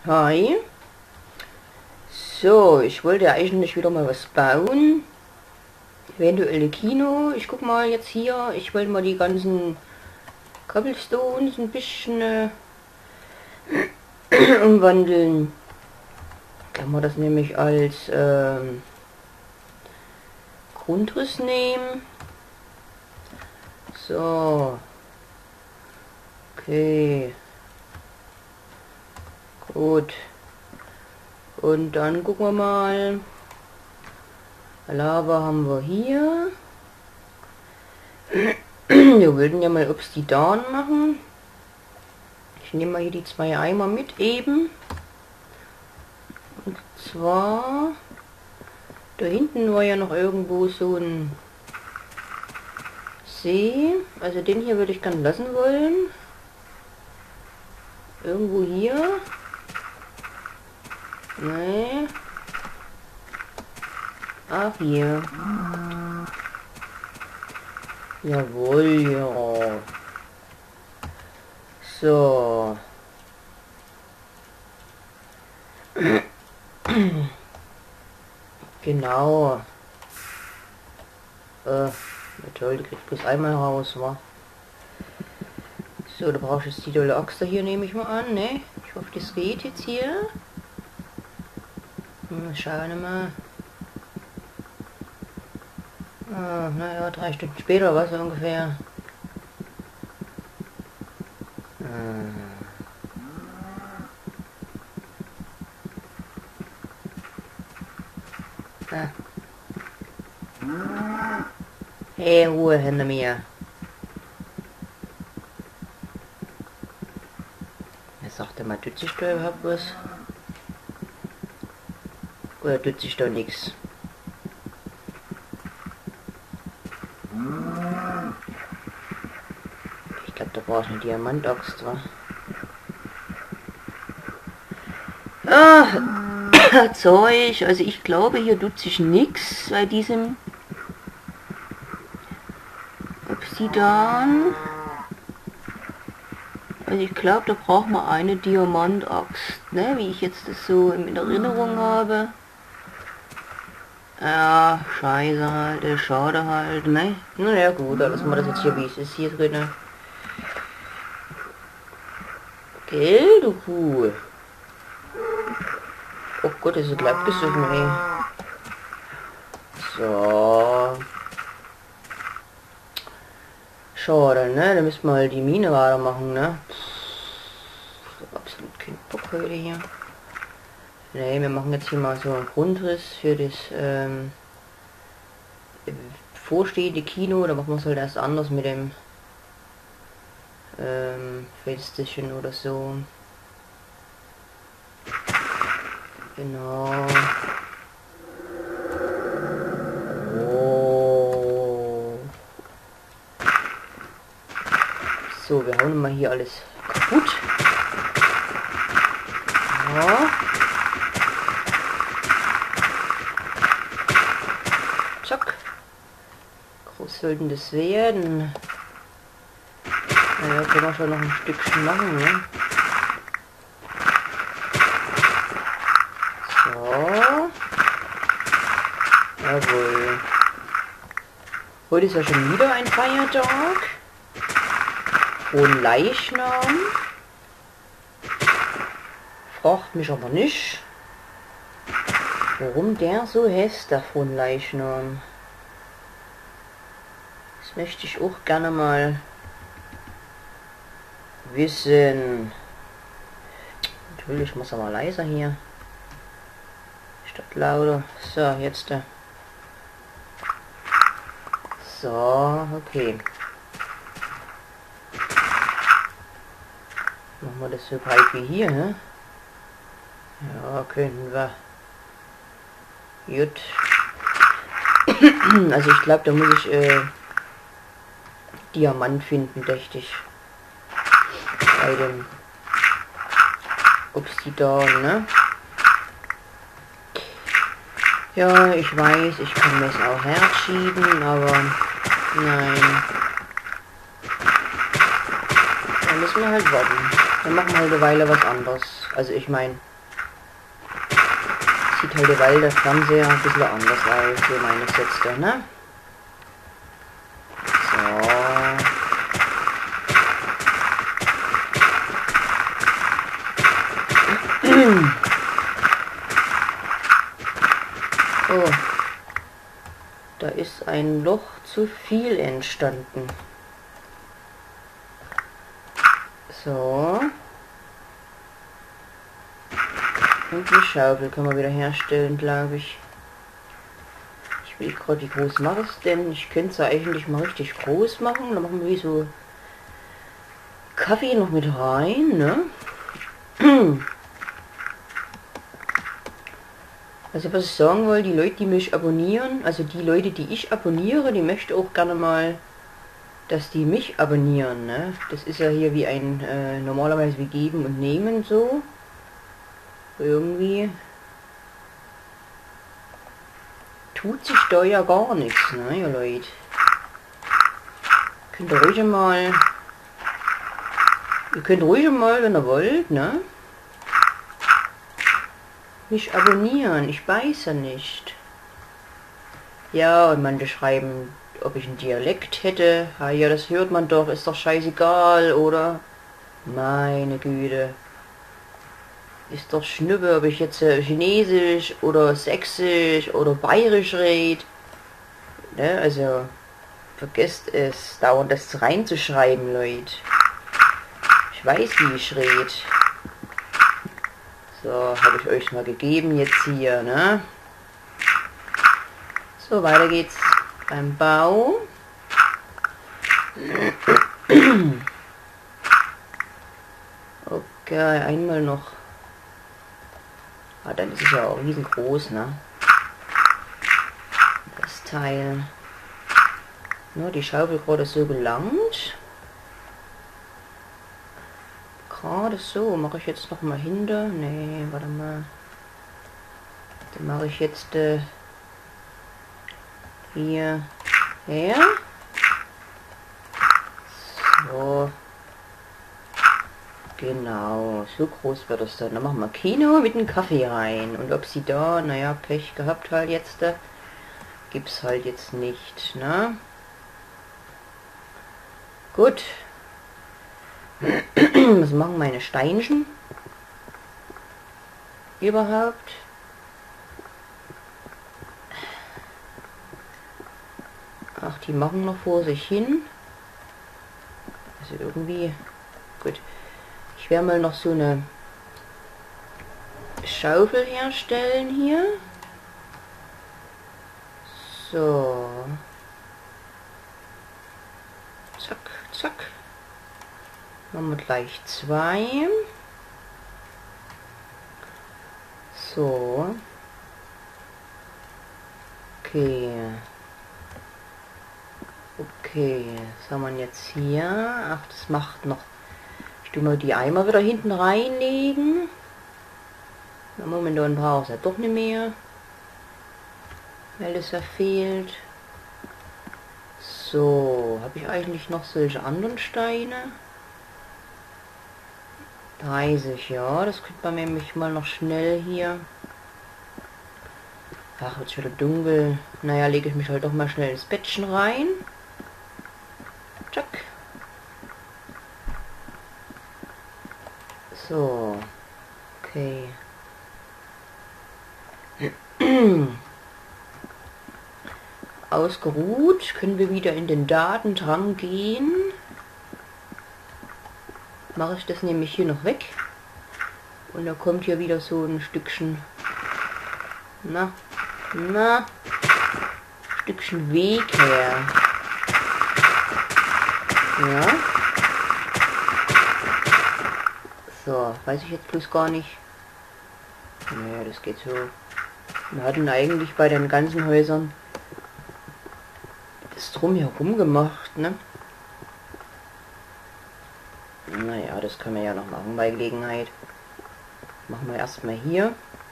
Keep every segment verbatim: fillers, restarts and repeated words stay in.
Hi. So, ich wollte eigentlich wieder mal was bauen. Eventuell Kino. Ich guck mal jetzt hier. Ich wollte mal die ganzen Cobblestones ein bisschen äh, umwandeln. Kann man das nämlich als ähm, Grundriss nehmen. So. Okay. Gut. Und dann gucken wir mal. Lava haben wir hier. Wir wollten ja mal Obsidian machen. Ich nehme mal hier die zwei Eimer mit eben. Und zwar da hinten war ja noch irgendwo so ein See. Also den hier würde ich gern lassen wollen. Irgendwo hier. Nee. Ach, hier. Jawohl, ja. So. Genau. Äh, toll, die kriegt bloß einmal raus, wa? So, da brauche ich jetzt die dolle Axt hier, nehme ich mal an, ne? Ich hoffe, das geht jetzt hier. Hm, schauen wir mal. Ah, naja, drei Stunden später war es ungefähr. Ah. Ah. Hey, Ruhe hinter mir. Er sagte mal, tut sich da überhaupt was? Oder tut sich da nichts? Ich glaube, da brauchst du eine Diamantaxt, wa? Ah, Zeug, also ich glaube, hier tut sich nichts bei diesem Obsidian. Also ich glaube, da braucht man eine Diamantaxt, ne? Wie ich jetzt das so in Erinnerung habe. Ja, scheiße halt, äh, schade halt, ne? Naja gut, dann lassen wir das jetzt hier, wie es ist, hier drin. Gell, du Kuh? Oh Gott, das ist gleich gesoffen, ey. So. Schade, ne? Da müssen wir halt die Mine weitermachen, ne? Ich hab absolut keinen Bock heute hier. Ne, wir machen jetzt hier mal so einen Grundriss für das ähm, vorstehende Kino. Da machen wir es halt erst anders mit dem ähm, Fensterchen oder so. Genau. Oh. So, wir hauen mal hier alles kaputt. Ja. Zack. Groß sollten das werden. Naja, können wir schon noch ein Stückchen machen, ne? So. Jawohl. Heute ist ja schon wieder ein Feiertag. Frohen Leichnam. Fragt mich aber nicht, warum der so heißt, der Frohen Leichnam. Das möchte ich auch gerne mal wissen. Natürlich muss aber leiser hier. Statt lauter. So, jetzt da. So, okay. Machen wir das so breit wie hier, ne? Ja, können wir. Gut. Also ich glaube, da muss ich äh, Diamant finden, dächte ich. Bei dem Obsidian, ne? Ja, ich weiß, ich kann das auch herschieben, aber nein. Da müssen wir halt warten. Dann machen wir halt eine Weile was anderes. Also ich meine, sieht halt der, der Fernseher ein bisschen anders aus, so meines jetzt da, ne? So. Oh. Da ist ein Loch zu viel entstanden. So. Und die Schaufel können wir wieder herstellen, glaube ich. Ich will gerade, wie groß mache ich es denn? Ich könnte es ja eigentlich mal richtig groß machen. Dann machen wir wie so Kaffee noch mit rein, ne? Also was ich sagen wollte, die Leute, die mich abonnieren, also die Leute, die ich abonniere, die möchte auch gerne mal, dass die mich abonnieren, ne? Das ist ja hier wie ein, äh, normalerweise wie geben und nehmen so. Irgendwie tut sich da ja gar nichts, ne, ihr Leute. Könnt ihr ruhig mal, ihr könnt ruhig mal, wenn ihr wollt, ne? Mich abonnieren, ich weiß ja nicht. Ja, und manche schreiben, ob ich einen Dialekt hätte. Ah, ja, das hört man doch, ist doch scheißegal, oder? Meine Güte. Ist doch Schnuppe, ob ich jetzt äh, Chinesisch oder Sächsisch oder Bayerisch rede. Ne, also, vergesst es, dauernd das reinzuschreiben, Leute. Ich weiß, wie ich rede. So, habe ich euch mal gegeben jetzt hier, ne? So, weiter geht's beim Bau. Okay, einmal noch. Ah, dann ist es ja auch riesengroß, ne? Das Teil. Nur die Schaufel gerade so gelangt. Gerade so. Mache ich jetzt noch mal hinter. Nee, warte mal. Dann mache ich jetzt äh, hier her. So. Genau, so groß wird es dann. Dann machen wir Kino mit dem Kaffee rein. Und ob sie da, naja, Pech gehabt halt jetzt, da gibt's halt jetzt nicht, ne? Gut. Was machen meine Steinchen? Überhaupt? Ach, die machen noch vor sich hin. Also irgendwie... Gut. Ich werde mal noch so eine Schaufel herstellen hier. So. Zack, zack. Machen wir gleich zwei. So. Okay. Okay, was haben wir jetzt hier? Ach, das macht noch... Ich tue mal die Eimer wieder hinten reinlegen. Na, momentan brauche ich es ja doch nicht mehr, weil es ja fehlt. So, habe ich eigentlich noch solche anderen Steine? dreißig, ja, das könnte man nämlich mal noch schnell hier. Ach, wird schon wieder dunkel. Naja, lege ich mich halt doch mal schnell ins Bettchen rein. Tschack. So. Okay. Ausgeruht, können wir wieder in den Datendrang gehen. Mache ich das nämlich hier noch weg. Und da kommt hier wieder so ein Stückchen, na, na, Stückchen Weg her. Ja. So, weiß ich jetzt bloß gar nicht. Naja, das geht so. Wir hatten eigentlich bei den ganzen Häusern das drumherum gemacht, ne? Naja, das können wir ja noch machen bei Gelegenheit. Machen wir erstmal hier.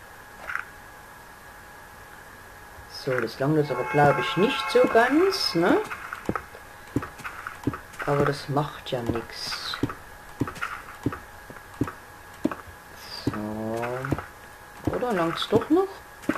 So, das langt jetzt aber glaube ich nicht so ganz, ne? Aber das macht ja nichts. So. Oder langt es doch noch?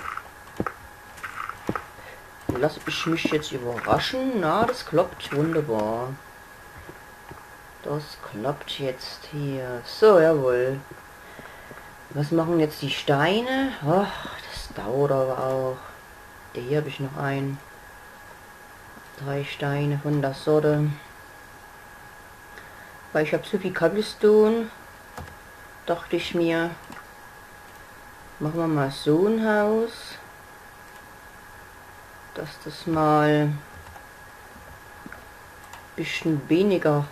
dann lasse ich mich jetzt überraschen. Na, das klappt wunderbar. Das klappt jetzt hier. So, jawohl. Was machen jetzt die Steine? Ach, das dauert aber auch. Hier habe ich noch einen. Drei Steine von der Sorte. Weil ich habe so viel Cobblestone, dachte ich mir, machen wir mal so ein Haus, dass das mal ein bisschen weniger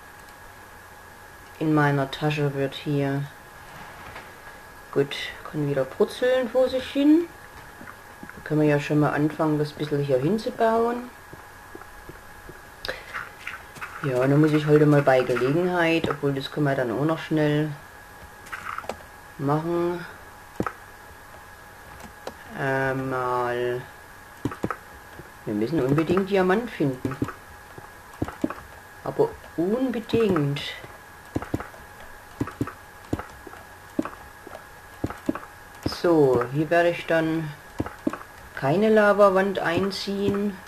in meiner Tasche wird hier. Gut, kann wieder brutzeln vor sich hin. Da können wir ja schon mal anfangen, das ein bisschen hier hinzubauen. Ja, dann muss ich heute mal bei Gelegenheit, obwohl das können wir dann auch noch schnell machen. Äh, mal. Wir müssen unbedingt Diamant finden. Aber unbedingt. So, hier werde ich dann keine Lavawand einziehen.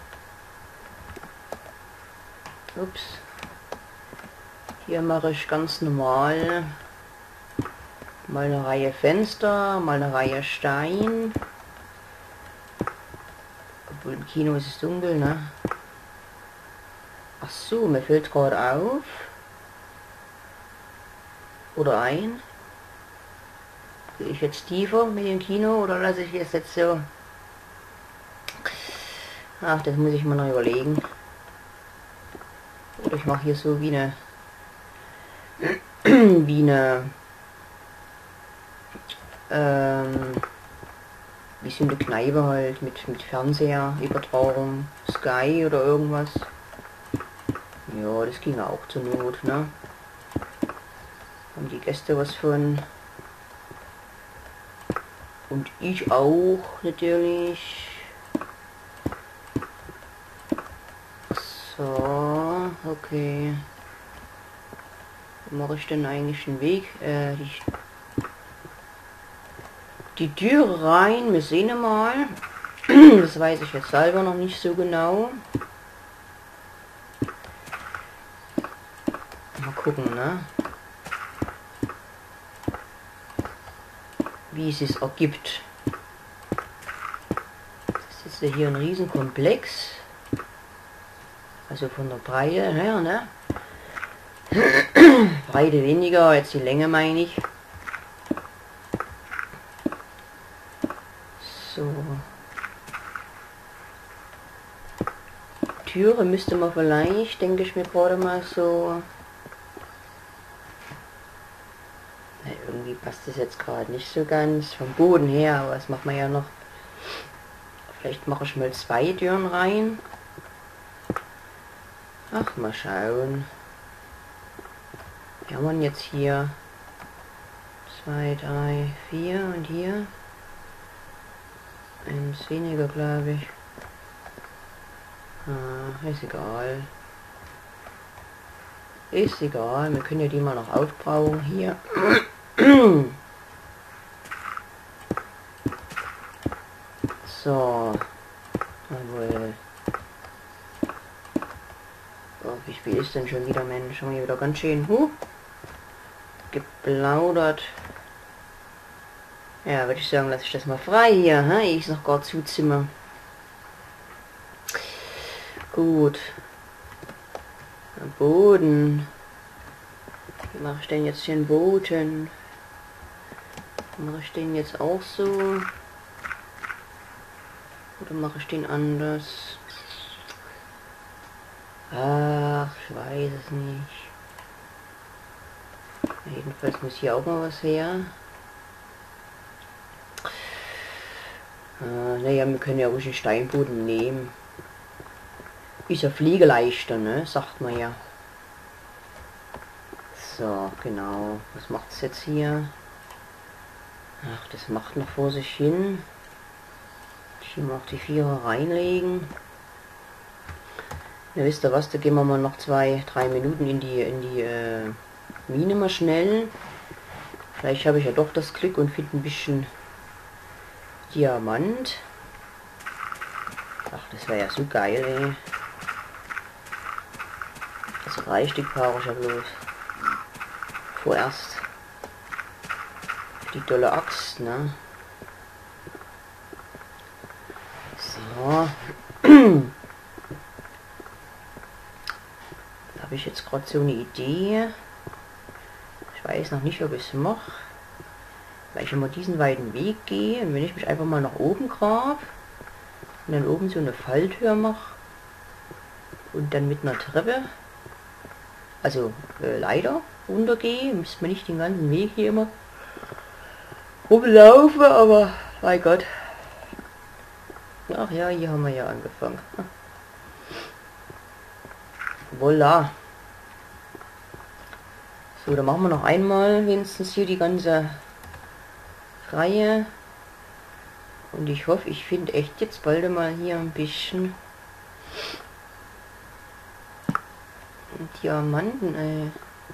Ups. Hier mache ich ganz normal mal eine Reihe Fenster, mal eine Reihe Stein. Obwohl im Kino ist es dunkel, ne? Ach so, mir fällt gerade auf. Oder ein. Gehe ich jetzt tiefer mit dem Kino oder lasse ich es jetzt so? Ach, das muss ich mal noch überlegen. Oder ich mache hier so wie eine wie eine ähm, wie so eine Kneipe halt mit, mit Fernseher, Übertragung, Sky oder irgendwas. Ja, das ging auch zur Not, ne? Haben die Gäste was von. Und ich auch, natürlich. So, okay. Wo mache ich denn eigentlich den Weg? Äh, die, die Tür rein, wir sehen mal. Das weiß ich jetzt selber noch nicht so genau. Mal gucken, ne? Wie es sich ergibt. Das ist jetzt hier ein Riesenkomplex. Also von der Breite her, ne? Breite weniger, jetzt die Länge meine ich. So. Türe müsste man vielleicht, denke ich mir gerade mal so. Na, irgendwie passt das jetzt gerade nicht so ganz vom Boden her, aber das macht man ja noch. Vielleicht mache ich mal zwei Türen rein. Ach, mal schauen. Wir haben jetzt hier zwei, drei, vier und hier eins weniger, glaube ich. Ah, ist egal. Ist egal, wir können ja die mal noch aufbrauchen hier. So. Jawohl. Oh, wie viel ist denn schon wieder, Mensch? Haben wir wieder ganz schön huh, geplaudert. Ja, würde ich sagen, lasse ich das mal frei hier. Hä? Ich ist noch gar zu Zimmer. Gut. Der Boden. Wie mache ich denn jetzt den Boden? Mache ich den jetzt auch so? Oder mache ich den anders? Ach, ich weiß es nicht. Jedenfalls muss hier auch mal was her. Äh, naja, wir können ja ruhig einen Steinboden nehmen. Ist ja pflegeleichter, ne? Sagt man ja. So, genau. Was macht es jetzt hier? Ach, das macht noch vor sich hin. Hier mal die Vierer reinlegen. Ja, wisst ihr was, da gehen wir mal noch zwei, drei Minuten in die, in die äh, Mine mal schnell. Vielleicht habe ich ja doch das Glück und finde ein bisschen Diamant. Ach, Das wäre ja so geil, ey. Das drei Stück brauche ich ja bloß. Vorerst. Die dolle Axt, ne? So. Da habe ich jetzt gerade so eine Idee. Ich weiß noch nicht, ob ich es mache. Weil ich immer diesen weiten Weg gehe und wenn ich mich einfach mal nach oben grab und dann oben so eine Falltür mache und dann mit einer Treppe, also äh, Leiter runtergehe, müsste man nicht den ganzen Weg hier immer rumlaufen, aber mein Gott. Ach ja, hier haben wir ja angefangen. Voila. So, dann machen wir noch einmal wenigstens hier die ganze Reihe. Und ich hoffe, ich finde echt jetzt bald mal hier ein bisschen Diamanten, ey.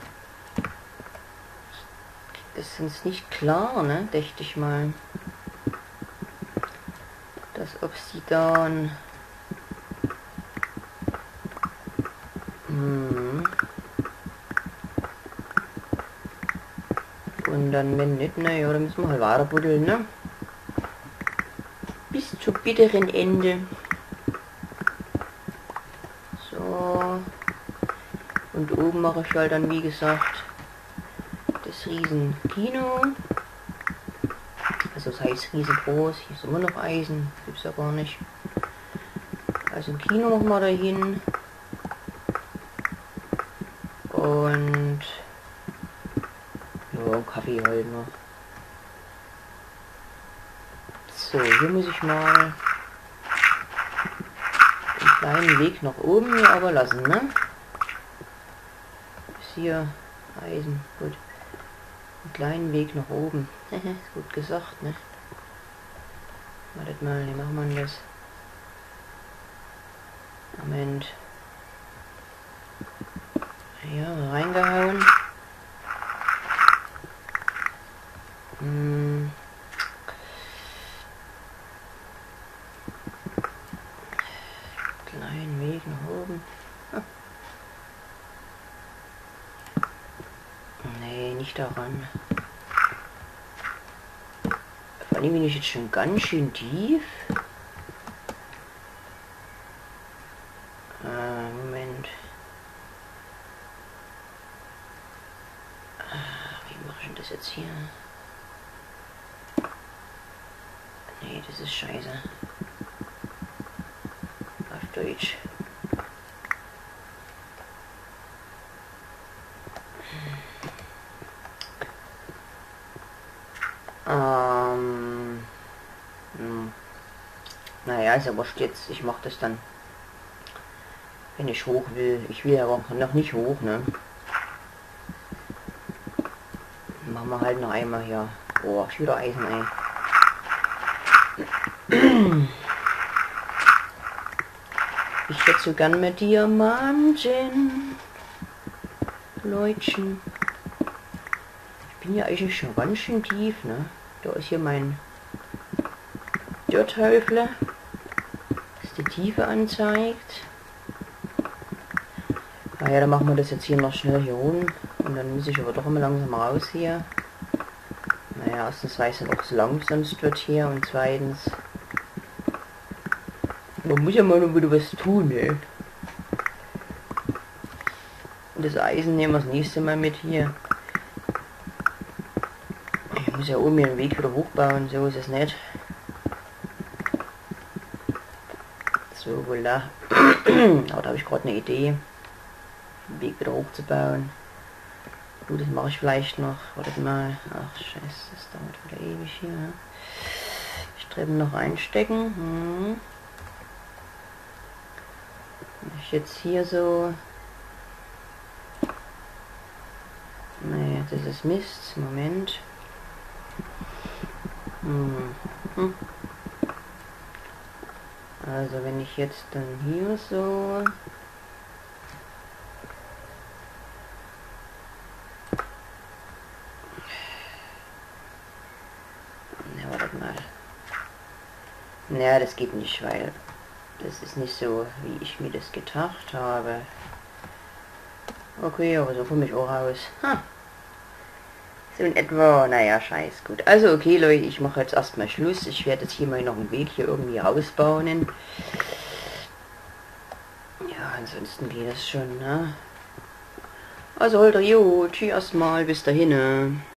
Das ist uns nicht klar, ne? Dächte ich mal. Das Obsidian. Hm. Und dann, wenn nicht, naja, dann müssen wir halt weiter buddeln, ne? Bis zum bitteren Ende. So. Und oben mache ich halt dann, wie gesagt, das riesen Kino. Also das heißt riesengroß. Hier ist immer noch Eisen. Gibt's ja gar nicht. Also ein Kino machen wir dahin. Und ja, Kaffee halt noch. So, hier muss ich mal einen kleinen Weg nach oben hier aber lassen, ne? Bis hier Eisen, gut. Einen kleinen Weg nach oben. Ist gut gesagt, ne? Wartet mal, wie machen wir das? Moment. Ja, reingehauen. Hm. Kleinen Weg nach oben. Ah. Nee, nicht daran. Vor allem bin ich jetzt schon ganz schön tief. Ah, Moment. Ah, wie mache ich denn das jetzt hier? Nee, das ist scheiße. Auf Deutsch. Ähm. Hm. Naja, ist ja wurscht jetzt. Ich mache das dann, wenn ich hoch will. Ich will aber noch nicht hoch, ne? Machen wir halt noch einmal hier. Oh, ich wieder Eisen, ey. Ich hätte so gern mit Diamanten. Leutchen. Ich bin ja eigentlich schon ganz schön tief, ne? Da ist hier mein Dirthäufle, das die Tiefe anzeigt. Ah ja, dann machen wir das jetzt hier noch schnell hier rum. Und dann muss ich aber doch immer langsam raus hier. Naja, erstens weiß ich auch so langsam wird hier und zweitens man muss ja mal noch wieder was tun, ne? Und das Eisen nehmen wir das nächste Mal mit hier. Ich muss ja oben den Weg wieder hochbauen, so ist es nicht. So, voilà. Aber da habe ich gerade eine Idee, den Weg wieder hochzubauen. Gut, das mache ich vielleicht noch. Wartet mal. Ach scheiße, das dauert wieder ewig hier. Ne? Streben noch einstecken. Hm. Ich jetzt hier so. Nee, das ist Mist. Moment. Hm. Hm. Also wenn ich jetzt dann hier so. Ne, wartet mal. Naja, das geht nicht, weil Das ist nicht so, wie ich mir das gedacht habe. Okay, aber so komme ich auch raus. Ha. So in etwa, naja, scheiß gut. Also okay, Leute, ich mache jetzt erstmal Schluss. Ich werde jetzt hier mal noch einen Weg hier irgendwie rausbauen. Ja, ansonsten geht das schon, ne? Also, Holter, jo, tschüss erstmal, bis dahin.